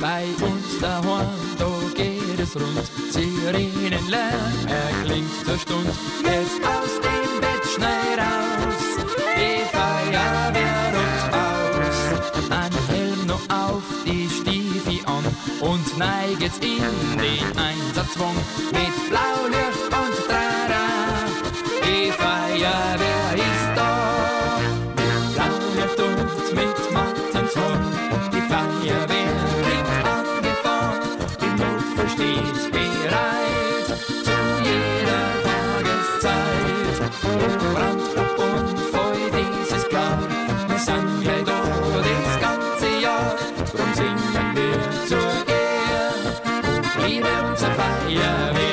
Bei uns daheim, da geht es rund. Sirenenlärm erklingt zur Stund. Jetzt aus dem Bett schnell raus, die Feuerwehr rückt aus. Ein Helm noch auf, die Stiefel an und neiget's in den Einsatzzwang. Mit Blaulicht und Trara, die Feuerwehr ist da. Mit Blaulicht und mit Martinshorn, die Feuerwehr klingt angefahren. Im Notfall stets bereit, zu jeder Tageszeit. Brand, Rapp und Feu, dies ist klar, wir sind gleich da das ganze Jahr. Drum singen wir zur Ehre, Liebe unserer Feuerwehr.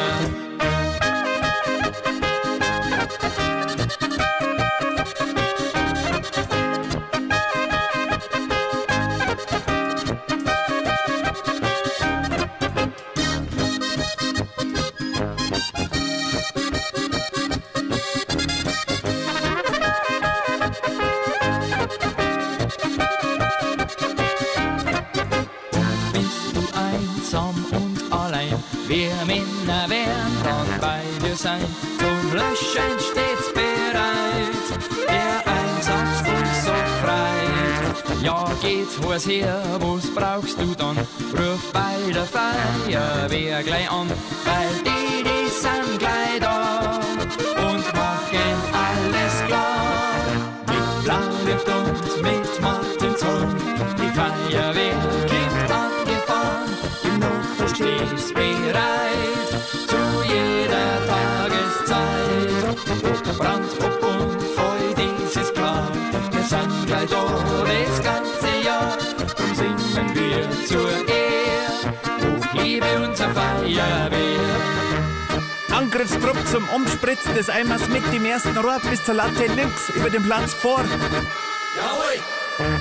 Und allein, wir Männer werden dann bei dir sein. Zum Löschen stets bereit, der Einsatz uns so frei. Ja, geht was her, was brauchst du dann? Ruf bei der Feuerwehr gleich an, weil die sind gleich da und machen alles klar. Mit Blaulicht und mit Martinshorn, die Feuerwehr klingt angefahren. Im Notfall stets bereit, zu jeder Tageszeit. Ob Brand, ob und Feu, dies ist klar, wir sind gleich da das ganze Jahr. Drum singen wir zur Ehre, hoch liebe unser Feuerwehr. Angriffstrupp zum Umspritzen des Eimers mit dem ersten Rohr bis zur Latte links über den Platz vor. Jawohl!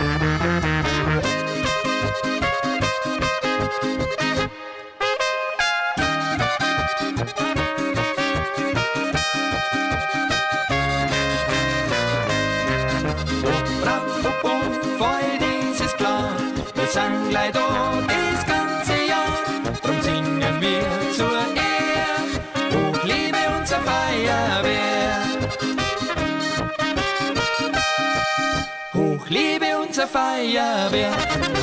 Wir sind gleich da das ganze Jahr, drum singen wir zur Ehre, hoch liebe unser Feuerwehr. Hoch liebe unser Feuerwehr.